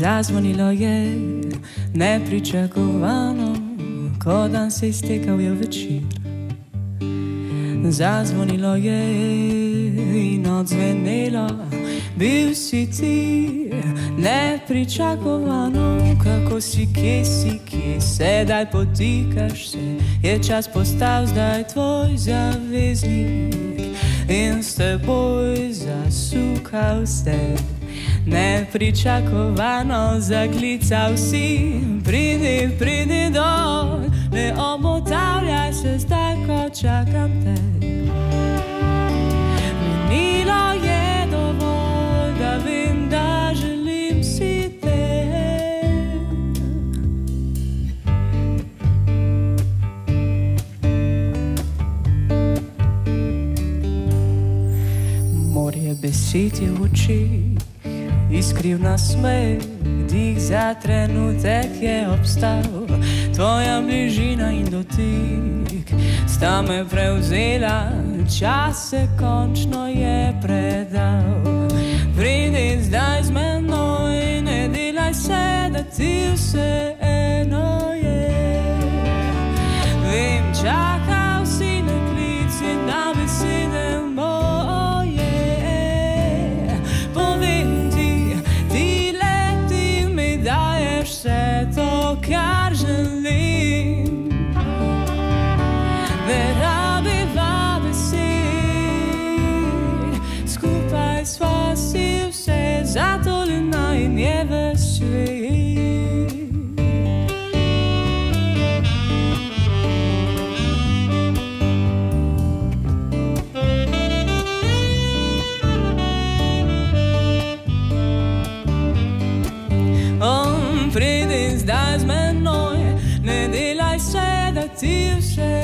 Zazvonilo je nepričakovano, ko dan se iztekal je večer. Zazvonilo je in odzvenelo, bil si ti nepričakovano. Kako si, kje, sedaj potikaš se, je čas postal zdaj tvoj zaveznik in s teboj zasukal se. Nepričakovano zaklical si, pridi dol, ne obotavljaj se zdaj, ko čakam te. Minilo je dovolj, da vem, da želim si te. Morje besed je v očih, iskriv nasmeh, dih za trenutek je obstal. Tvoja bližina in dotik sta me prevzela, čas se končno je predal. Pridi zdaj z menoj, ne delaj se, da ti vse eno je. Vem, čakal si na klic in na besede moje. Povem ti, leti mi daješ vse to, kar želim. Ne rabiva besed, skupaj sva si vse, zato lina in je ves svet. Pridi zdaj z menoj, ne delaj se, da ti vse